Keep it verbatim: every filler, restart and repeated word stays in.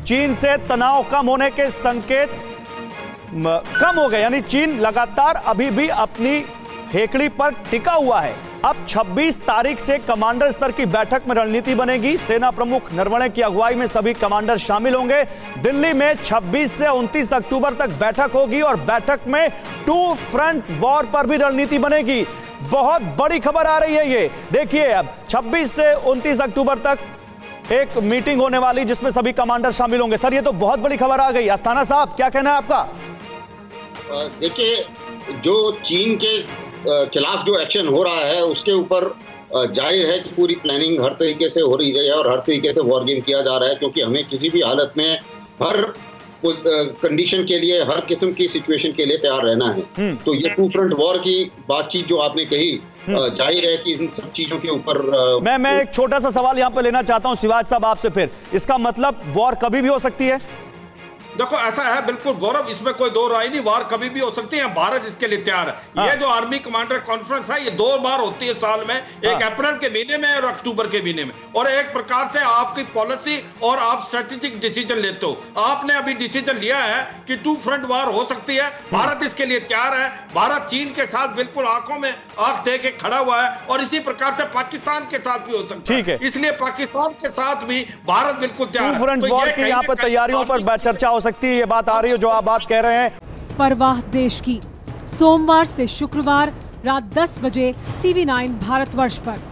चीन से तनाव कम होने के संकेत कम हो गए, यानी चीन लगातार अभी भी अपनी हेकड़ी पर टिका हुआ है। अब छब्बीस तारीख से कमांडर स्तर की बैठक में रणनीति बनेगी। सेना प्रमुख नरवणे की अगुवाई में सभी कमांडर शामिल होंगे। दिल्ली में छब्बीस से उनतीस अक्टूबर तक बैठक होगी और बैठक में टू फ्रंट वॉर पर भी रणनीति बनेगी। बहुत बड़ी खबर आ रही है ये, देखिए अब छब्बीस से उनतीस अक्टूबर तक एक मीटिंग होने वाली जिसमें सभी कमांडर शामिल होंगे। सर ये तो बहुत बड़ी खबर आ गई। अस्थाना साहब क्या कहना है आपका? देखिए, जो चीन के खिलाफ जो एक्शन हो रहा है उसके ऊपर जाहिर है कि पूरी प्लानिंग हर तरीके से हो रही है और हर तरीके से वॉर गेम किया जा रहा है, क्योंकि हमें किसी भी हालत में हर कंडीशन के लिए, हर किस्म की सिचुएशन के लिए तैयार रहना है। तो ये टू फ्रंट वॉर की बातचीत जो आपने कही, जाहिर है कि इन सब चीजों के ऊपर मैं मैं एक छोटा सा सवाल यहाँ पे लेना चाहता हूँ शिवाज साहब आपसे। फिर इसका मतलब वॉर कभी भी हो सकती है? देखो ऐसा है, बिल्कुल गौरव, इसमें कोई दो राय नहीं, वार कभी भी हो सकती है। भारत इसके लिए तैयार है। हाँ। ये जो आर्मी कमांडर कॉन्फ्रेंस है ये दो बार होती है साल में, एक हाँ। अप्रैल के महीने में और अक्टूबर के महीने में, और एक प्रकार से आपकी पॉलिसी और आप स्ट्रेटेजिक डिसीजन लेते हो। आपने अभी डिसीजन लिया है कि टू फ्रंट वार हो सकती है, भारत इसके लिए तैयार है। भारत चीन के साथ बिल्कुल आंखों में आंख दे के खड़ा हुआ है और इसी प्रकार से पाकिस्तान के साथ भी हो सकता है, है। इसलिए पाकिस्तान के साथ भी भारत बिल्कुल तैयार है। फ्रंट वॉर की यहाँ पर तैयारियों पर चर्चा हो सकती है, ये बात आ रही है जो आप बात कह रहे हैं। परवाह देश की, सोमवार से शुक्रवार रात दस बजे टीवी नाइन भारतवर्ष पर।